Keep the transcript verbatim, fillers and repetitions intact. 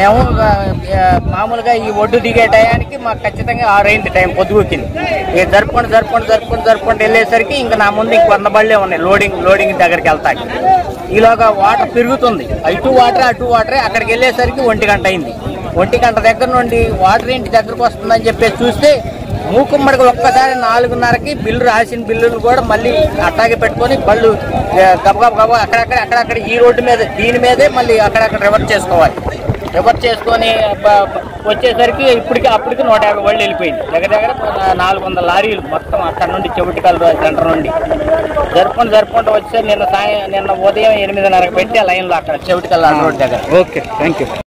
మేము మామూలుగా ఈ ఒడ్డు దిగే టయానికి మాకు ఖచ్చితంగా ఆరైంది టైం పొద్దుగుకింది. ఇక జరుపుకొని జరుపుకొని జరుపుకొని జరుపుకొని వెళ్ళేసరికి ఇంకా నా ముందు ఇంక వంద బళ్ళే ఉన్నాయి లోడింగ్ లోడింగ్ దగ్గరికి వెళ్తాకి. ఈలోగా వాటర్ పెరుగుతుంది, ఇటు వాటరే అటు వాటరే. అక్కడికి వెళ్ళేసరికి ఒంటి గంట అయింది. ఒంటి గంట దగ్గర నుండి వాటర్ ఇంటి దగ్గరకు వస్తుందని చెప్పేసి చూస్తే మూకుమ్మడికి ఒక్కసారి నాలుగున్నరకి బిల్లు రాసిన బిల్లులు కూడా మళ్ళీ అట్టాగే పెట్టుకొని బళ్ళు గబగబ గబ అక్కడక్కడ అక్కడక్కడ ఈ రోడ్డు మీద దీని మీదే మళ్ళీ అక్కడక్కడ రివర్స్ చేసుకోవాలి. రివర్స్ చేసుకొని వచ్చేసరికి ఇప్పటికి అప్పటికి నూట యాభై బళ్ళు వెళ్ళిపోయింది. దగ్గర దగ్గర నాలుగు వందల లారీలు మొత్తం అక్కడ నుండి చెవిటికల్ సెంటర్ నుండి జరుపుకుంటూ జరుపుకుంటూ వచ్చే నిన్న సాయం నిన్న ఉదయం ఎనిమిదిన్నరకు పెట్టి ఆ లైన్లో అక్కడ చెవిటికల్ రోడ్ దగ్గర. Okay, thank you.